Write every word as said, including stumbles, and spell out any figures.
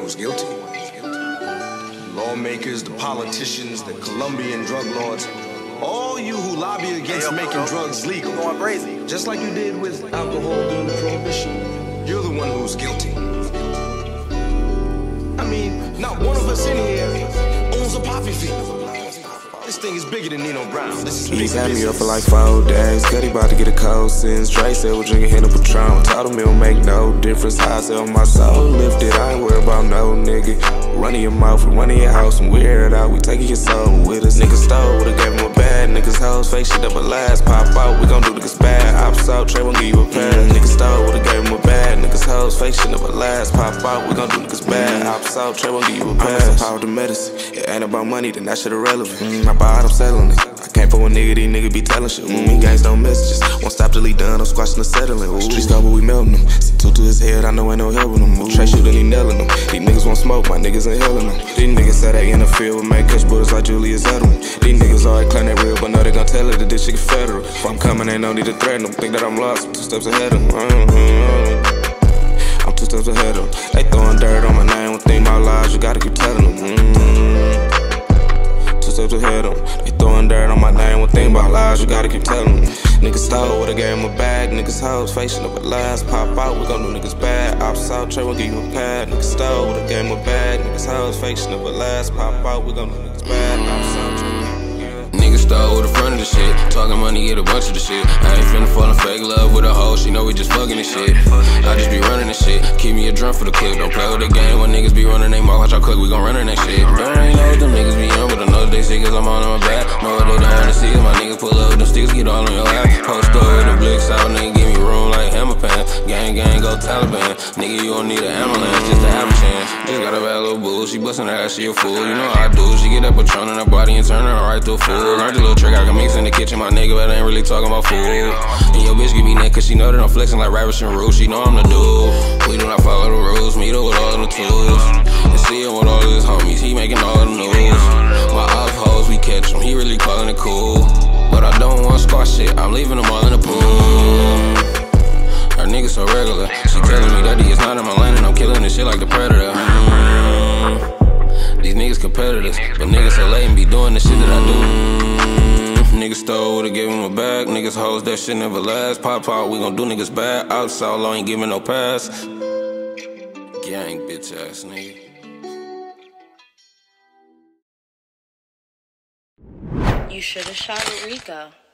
who's guilty. Lawmakers, the politicians, the Colombian drug lords, all you who lobby against making drugs legal, going crazy, just like you did with alcohol during the Prohibition, you're the one who's guilty. I mean, not one of us in here owns a poppy field. This thing is bigger than Nino Brown. This is big He's had business. me up for like four days. Cuddy about to get a cold since Dre said we're drinking Henny Patron. Told him it don't make no difference how I sell my soul. Lifted, I ain't worried about no nigga. Running your mouth, we running your house, and we air it out. We taking your soul with us. Niggas stole, would've gave him a bad. Niggas hoes, fake shit up a last. Pop out, we gon' do niggas bad. Ops out, Trey won't give you a pass. Niggas stole, would've gave him a bad. Niggas hoes, fake shit up a last. Pop out, we gon' do niggas bad. Ops out, Trey won't give you a pass. I'm the power of the medicine. It ain't about money, then that shit irrelevant. Mm, I buy it, I'm settling it. I can't for a nigga, these niggas be telling shit. When me gangs don't messages, won't stop till he done, I'm squashing the settling. Ooh. Streets go, but we melting them. Send two to his head, I know ain't no helping them. Ooh. Trey shooting, he nailing them. These niggas won't smoke, my niggas ain't healing them. These niggas say they in the field with make catch bullets like Julius Edelman. These niggas always claim they real, but know they gon' tell it that this shit get federal. If I'm coming, ain't no need to threaten them. Think that I'm lost, I'm two steps ahead of them. I'm two steps ahead of them. They throwing dirt on my name, one thing about lies, you gotta keep telling them. Mm-hmm. Two steps ahead of them. They throwing dirt on my name, one thing about lies, you gotta keep telling them. Niggas stole, would've gave him a bag. Niggas hoes, facing up at last. Pop out, we gon' do niggas bad. Ops out, Trey won't give you a pad. Niggas stole, would've gave him a bag. Niggas hoes, facing up at last. Pop out, we gon' do niggas bad. Ops out, Trey. Niggas start with the front of the shit. Talking money, get a bunch of the shit. I ain't finna fall in fake love with a hoe. She know we just fucking this shit. I just be running this shit. Keep me a drum for the clip. Don't play with the game when niggas be running they mouth. Watch how quick we gon' run in that shit. Don't ain't know what them niggas be on, but I know they sick cause I'm all on my back. Know what they don't wanna see is my niggas pull up with them sticks, get all on your lap. Post up with the blicks out, nigga give me room like hammer pants. Gang, gang, go Taliban. Nigga, you don't need an ambulance just to have a chance. Just got a bad little boo. She bustin' her ass, she a fool. You know how I do. She get that Patron in her body and turn her right to a fool. Learned a little trick, I can mix in the kitchen, my nigga, but I ain't really talking about food. And your bitch give me neck cause she know that I'm flexing like Ravish and Roo. She know I'm the dude. We do not follow the rules, meet her with all of the tools. And see him with all of his homies, he making all of the news. My off hoes, we catch him, he really calling it cool. But I don't want squash shit, I'm leaving them all in the pool. Her nigga so regular, she telling me that he is not in my lane and I'm killing this shit like the Predator. Mm. These niggas competitors, but niggas so late and be doing the shit that I do. Mm. Niggas stole, would've gave him a bag. Niggas hoes, that shit never last. Pop out, we gon' do niggas bad. Outside law ain't giving no pass. Gang, bitch ass nigga. You should've shot at Rico.